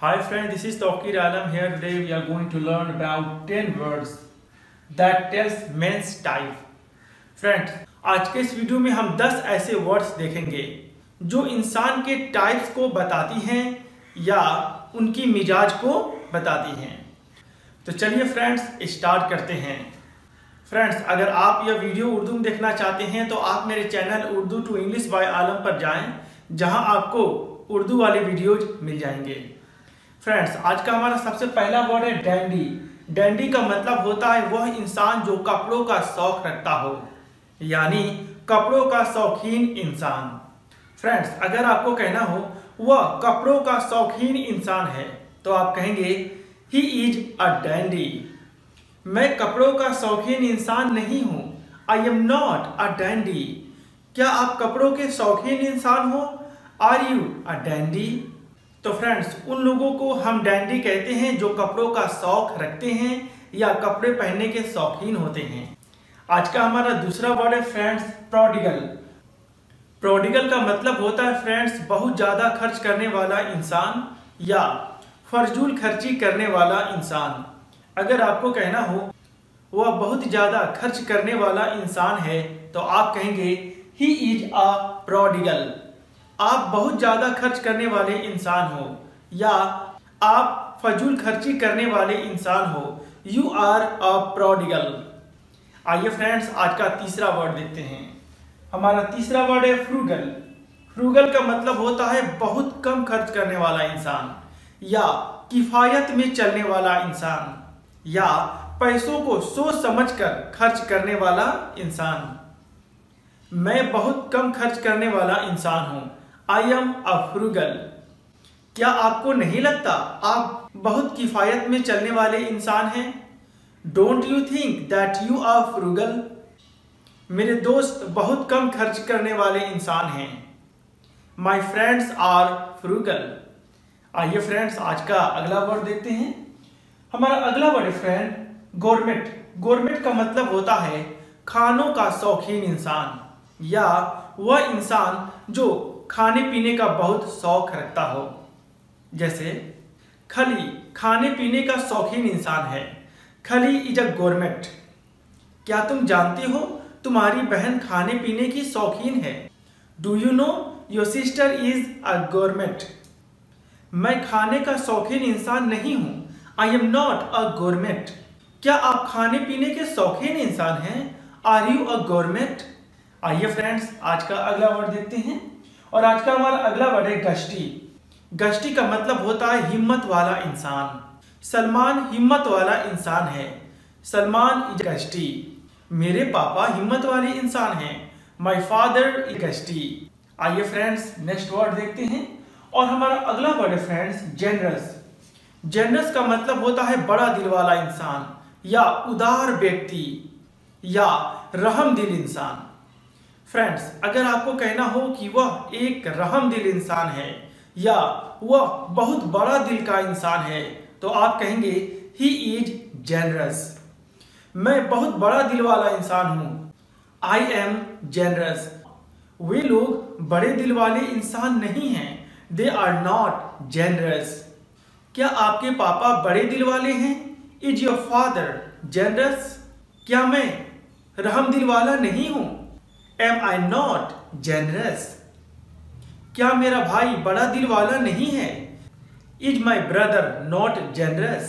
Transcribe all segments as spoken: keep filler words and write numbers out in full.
Hi friend, this is Tawqir Alam here. Today we are going to learn about ten words that tells men's type. Friends, आज के इस video में हम दस ऐसे words देखेंगे जो इंसान के टाइप्स को बताती हैं या उनकी मिजाज को बताती हैं। तो चलिए फ्रेंड्स स्टार्ट करते हैं। फ्रेंड्स, अगर आप यह वीडियो उर्दू में देखना चाहते हैं तो आप मेरे channel Urdu to English by Alam पर जाएं, जहां आपको उर्दू वाले वीडियोज मिल जाएंगे। फ्रेंड्स, आज का हमारा सबसे पहला वर्ड है डैंडी। डैंडी का मतलब होता है वह इंसान जो कपड़ों का शौक रखता हो, यानी कपड़ों का शौकीन इंसान। फ्रेंड्स, अगर आपको कहना हो वह कपड़ों का शौकीन इंसान है तो आप कहेंगे ही इज अ डैंडी। मैं कपड़ों का शौकीन इंसान नहीं हूं, I am not a dandy. क्या आप कपड़ों के शौकीन इंसान हो? Are you a dandy? तो फ्रेंड्स, उन लोगों को हम डैंडी कहते हैं जो कपड़ों का शौक रखते हैं या कपड़े पहनने के शौकीन होते हैं। आज का हमारा दूसरा वर्ड है फ्रेंड्स प्रोडिगल। प्रोडिगल का मतलब होता है फ्रेंड्स बहुत ज्यादा खर्च करने वाला इंसान या फजूल खर्ची करने वाला इंसान। अगर आपको कहना हो वह बहुत ज्यादा खर्च करने वाला इंसान है तो आप कहेंगे ही इज अ प्रोडिगल। आप बहुत ज्यादा खर्च करने वाले इंसान हो या आप फजूल खर्ची करने वाले इंसान हो, यू आर अ प्रोडिगल। आइए फ्रेंड्स, आज का तीसरा वर्ड देखते हैं। हमारा तीसरा वर्ड है फ्रूगल। फ्रूगल का मतलब होता है बहुत कम खर्च करने वाला इंसान या किफायत में चलने वाला इंसान या पैसों को सोच समझकर खर्च करने वाला इंसान। मैं बहुत कम खर्च करने वाला इंसान हूं, आई एम अ फ्रूगल। क्या आपको नहीं लगता आप बहुत किफायत में चलने वाले इंसान हैं? Don't you think that you are frugal? मेरे दोस्त बहुत कम खर्च करने वाले इंसान हैं, माई फ्रेंड्स आर फ्रूगल। आइए फ्रेंड्स, आज का अगला वर्ड देखते हैं। हमारा अगला वर्ड है फ्रेंड गोरमेट। गोरमेट का मतलब होता है खानों का शौकीन इंसान या वह इंसान जो खाने पीने का बहुत शौक रखता हो। जैसे खली खाने पीने का शौकीन इंसान है, खली इज अ गोरमेट। क्या तुम जानती हो तुम्हारी बहन खाने पीने की शौकीन है? Do you know your sister is a gourmet? मैं खाने का शौकीन इंसान नहीं हूं, I am not a gourmet. क्या आप खाने पीने के शौकीन इंसान हैं? Are you a gourmet? आइए फ्रेंड्स, आज का अगला वर्ड देखते हैं और आज का हमारा अगला वर्ड है गश्ती। गश्ती का मतलब होता है हिम्मत वाला इंसान। सलमान हिम्मत वाला इंसान है, सलमान इज गश्ती। मेरे पापा हिम्मत वाले इंसान हैं, माई फादर इज गश्ती। आइए फ्रेंड्स, नेक्स्ट वर्ड देखते हैं और हमारा अगला वर्ड है फ्रेंड्स जेनरस। जेनरस का मतलब होता है बड़ा दिल वाला इंसान या उदार व्यक्ति या रहम दिल इंसान। फ्रेंड्स, अगर आपको कहना हो कि वह एक रहम दिल इंसान है या वह बहुत बड़ा दिल का इंसान है तो आप कहेंगे ही इज जेनरस। मैं बहुत बड़ा दिल वाला इंसान हूं, आई एम जेनरस। वे लोग बड़े दिल वाले इंसान नहीं हैं, दे आर नॉट जेनरस। क्या आपके पापा बड़े दिल वाले हैं? Is your father generous? क्या मैं रहम दिल वाला नहीं हूं? Am I not generous? क्या मेरा भाई बड़ा दिल वाला नहीं है? Is my brother not generous?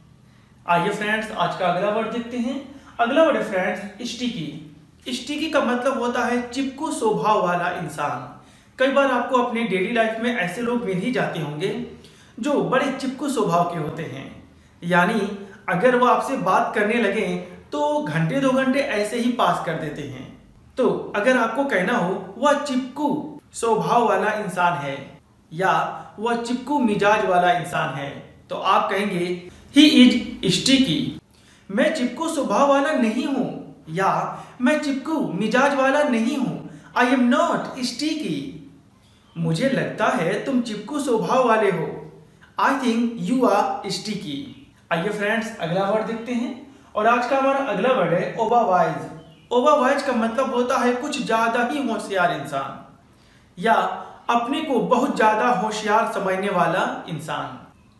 आइए फ्रेंड्स, आज का अगला वर्ड देखते हैं। अगला वर्ड है फ्रेंड्स स्टिकी। स्टिकी का मतलब होता है चिपकू स्वभाव वाला इंसान। कई बार आपको अपने डेली लाइफ में ऐसे लोग मिल ही जाते होंगे जो बड़े चिपकू स्वभाव के होते हैं, यानी अगर वो आपसे बात करने लगे तो घंटे दो घंटे ऐसे ही पास कर देते हैं। तो अगर आपको कहना हो वह चिपकू स्वभाव वाला इंसान है या वह चिपकू मिजाज वाला इंसान है तो आप कहेंगे ही इज स्टिकी। मैं चिपकू स्वभाव वाला नहीं हूं या मैं चिपकू मिजाज वाला नहीं हूं, आई एम नॉट स्टिकी। मुझे लगता है तुम चिपकू स्वभाव वाले हो, I think you are sticky. आइए फ्रेंड्स, अगला वर्ड देखते हैं और आज का हमारा अगला वर्ड है ओवरवाइज। ओवरवाइज का मतलब होता है कुछ ज्यादा ही होशियार इंसान या अपने को बहुत ज्यादा होशियार समझने वाला इंसान।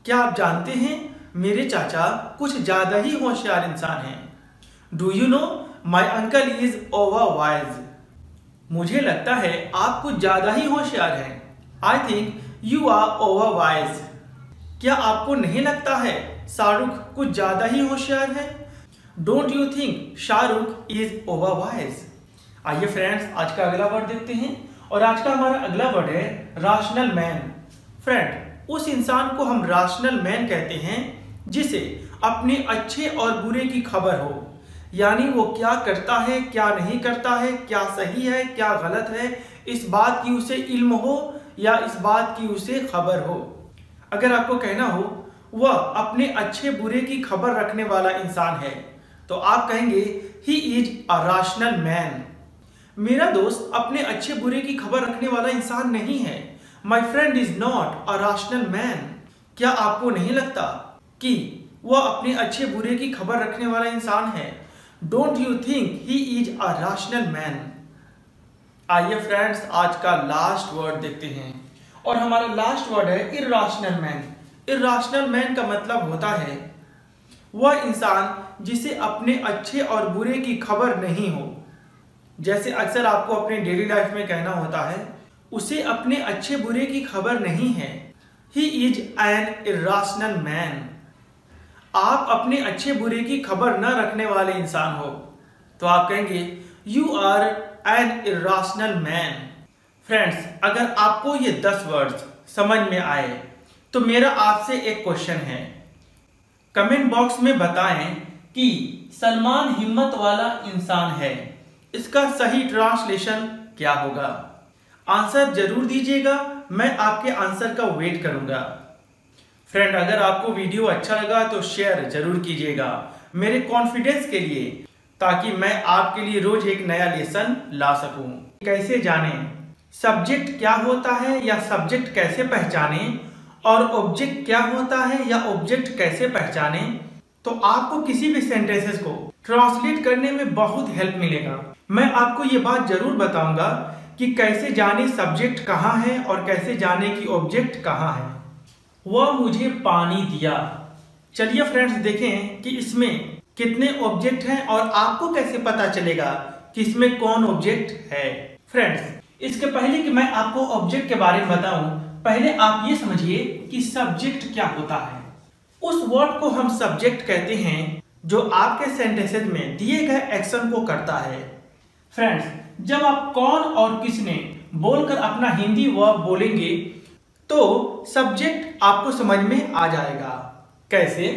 क्या आप जानते हैं मेरे चाचा कुछ ज्यादा ही होशियार इंसान हैं। Do you know my uncle is over wise. मुझे लगता है आप कुछ ज्यादा ही होशियार हैं। I think you are over wise. क्या आपको नहीं लगता है शाहरुख कुछ ज्यादा ही होशियार है? Don't you think Shahrukh is over wise. आइए फ्रेंड्स, आज का अगला वर्ड देखते हैं और आज का हमारा अगला वर्ड है राशनल मैन। फ्रेंड, उस इंसान को हम राशनल मैन कहते हैं जिसे अपने अच्छे और बुरे की खबर हो, यानी वो क्या करता है, क्या नहीं करता है, क्या सही है, क्या गलत है, इस बात की उसे इल्म हो या इस बात की उसे खबर हो। अगर आपको कहना हो वह अपने अच्छे बुरे की खबर रखने वाला इंसान है तो आप कहेंगे he is a rational man. मेरा दोस्त अपने अच्छे बुरे की खबर रखने वाला इंसान नहीं है। My friend is not a rational man. क्या आपको नहीं लगता कि वह अपने अच्छे बुरे की खबर रखने वाला इंसान है? Don't you think he is a rational man. आइए फ्रेंड्स, आज का लास्ट वर्ड देखते हैं और हमारा लास्ट वर्ड है इर्राशनल मैन। इर्राशनल मैन का मतलब होता है वह इंसान जिसे अपने अच्छे और बुरे की खबर नहीं हो। जैसे अक्सर आपको अपने डेली लाइफ में कहना होता है उसे अपने अच्छे बुरे की खबर नहीं है। He is an irrational man. आप अपने अच्छे बुरे की खबर न रखने वाले इंसान हो तो आप कहेंगे you are an irrational man. Friends, अगर आपको ये दस वर्ड्स समझ में आए तो मेरा आपसे एक क्वेश्चन है, कमेंट बॉक्स में बताएं कि सलमान हिम्मत वाला इंसान है, इसका सही ट्रांसलेशन क्या होगा? आंसर जरूर दीजिएगा, मैं आपके आंसर का वेट करूंगा। फ्रेंड, अगर आपको वीडियो अच्छा लगा तो शेयर जरूर कीजिएगा मेरे कॉन्फिडेंस के लिए, ताकि मैं आपके लिए रोज एक नया लेसन ला सकूं। कैसे जानें सब्जेक्ट क्या होता है या सब्जेक्ट कैसे पहचाने और ऑब्जेक्ट क्या होता है या ऑब्जेक्ट कैसे पहचाने, तो आपको किसी भी सेंटेंसेस को ट्रांसलेट करने में बहुत हेल्प मिलेगा। मैं आपको ये बात जरूर बताऊंगा कि कैसे जाने सब्जेक्ट कहाँ है और कैसे जाने कि ऑब्जेक्ट कहाँ है। वह मुझे पानी दिया। चलिए फ्रेंड्स, देखें कि इसमें कितने ऑब्जेक्ट हैं और आपको कैसे पता चलेगा कि इसमें कौन ऑब्जेक्ट है। फ्रेंड्स, इसके पहले कि मैं आपको ऑब्जेक्ट के बारे में बताऊं, पहले आप ये समझिए कि सब्जेक्ट क्या होता है। उस वर्ड को हम सब्जेक्ट कहते हैं जो आपके सेंटेंसेस में दिए गए एक्शन को करता है। फ्रेंड्स, जब आप कौन और किसने बोलकर अपना हिंदी वर्ब बोलेंगे तो सब्जेक्ट आपको समझ में आ जाएगा। कैसे?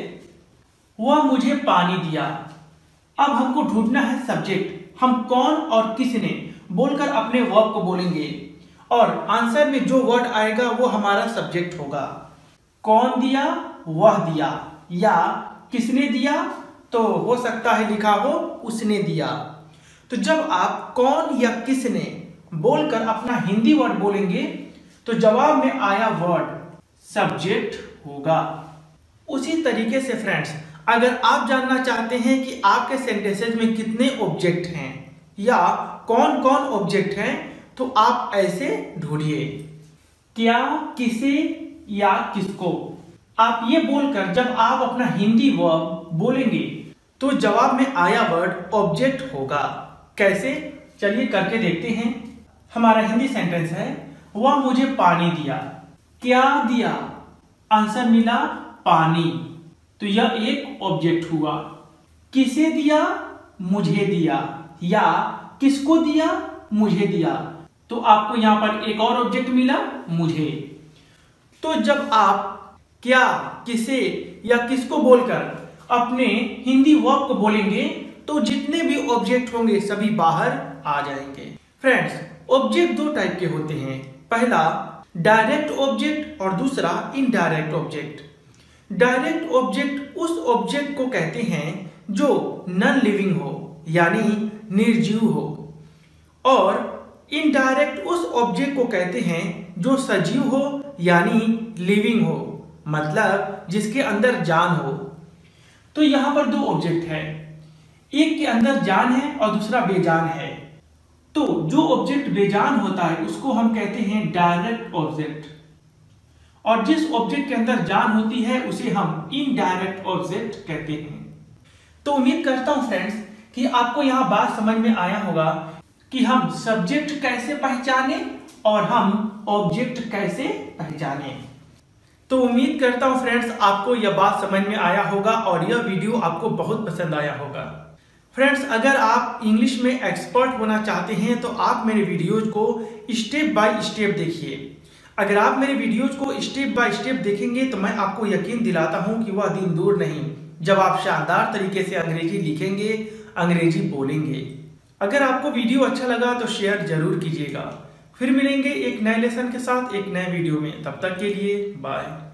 वह मुझे पानी दिया। अब हमको ढूंढना है सब्जेक्ट। हम कौन और किसने बोलकर अपने वर्ब को बोलेंगे और आंसर में जो वर्ड आएगा वो हमारा सब्जेक्ट होगा। कौन दिया? वह दिया। या किसने दिया? तो हो सकता है लिखा हो उसने दिया। तो जब आप कौन या किसने बोलकर अपना हिंदी वर्ड बोलेंगे तो जवाब में आया वर्ड सब्जेक्ट होगा। उसी तरीके से फ्रेंड्स, अगर आप जानना चाहते हैं कि आपके सेंटेंसेस में कितने ऑब्जेक्ट हैं या कौन कौन ऑब्जेक्ट हैं, तो आप ऐसे ढूंढिए, क्या, किसे या किसको। आप ये बोलकर जब आप अपना हिंदी वर्ब बोलेंगे तो जवाब में आया वर्ड ऑब्जेक्ट होगा। कैसे? चलिए करके देखते हैं। हमारा हिंदी सेंटेंस है वह मुझे पानी दिया। क्या दिया? आंसर मिला पानी, तो यह एक ऑब्जेक्ट हुआ। किसे दिया? मुझे दिया। या किसको दिया? मुझे दिया, तो आपको यहां पर एक और ऑब्जेक्ट मिला, मुझे। तो जब आप क्या, किसे या किसको बोलकर अपने हिंदी वर्ब को बोलेंगे तो जितने भी ऑब्जेक्ट होंगे सभी बाहर आ जाएंगे। फ्रेंड्स, ऑब्जेक्ट दो टाइप के होते हैं, पहला डायरेक्ट ऑब्जेक्ट और दूसरा इनडायरेक्ट ऑब्जेक्ट। डायरेक्ट ऑब्जेक्ट उस ऑब्जेक्ट को कहते हैं जो नॉन लिविंग हो, यानी निर्जीव हो, और इनडायरेक्ट उस ऑब्जेक्ट को कहते हैं जो सजीव हो यानी लिविंग हो, मतलब जिसके अंदर जान हो। तो यहां पर दो ऑब्जेक्ट है, एक के अंदर जान है और दूसरा बेजान है। तो जो ऑब्जेक्ट बेजान होता है उसको हम कहते हैं डायरेक्ट ऑब्जेक्ट, और जिस ऑब्जेक्ट के अंदर जान होती है उसे हम इनडायरेक्ट ऑब्जेक्ट कहते हैं। तो उम्मीद करता हूं फ्रेंड्स कि आपको यहां बात समझ में आया होगा कि हम सब्जेक्ट कैसे पहचाने और हम ऑब्जेक्ट कैसे पहचाने। तो उम्मीद करता हूं फ्रेंड्स आपको यह बात समझ में आया होगा और यह वीडियो आपको बहुत पसंद आया होगा। फ्रेंड्स, अगर आप इंग्लिश में एक्सपर्ट होना चाहते हैं तो आप मेरे वीडियोज को स्टेप बाय स्टेप देखिए। अगर आप मेरे वीडियोज को स्टेप बाय स्टेप देखेंगे तो मैं आपको यकीन दिलाता हूं कि वह दिन दूर नहीं जब आप शानदार तरीके से अंग्रेजी लिखेंगे, अंग्रेजी बोलेंगे। अगर आपको वीडियो अच्छा लगा तो शेयर जरूर कीजिएगा। फिर मिलेंगे एक नए लेसन के साथ एक नए वीडियो में। तब तक के लिए बाय।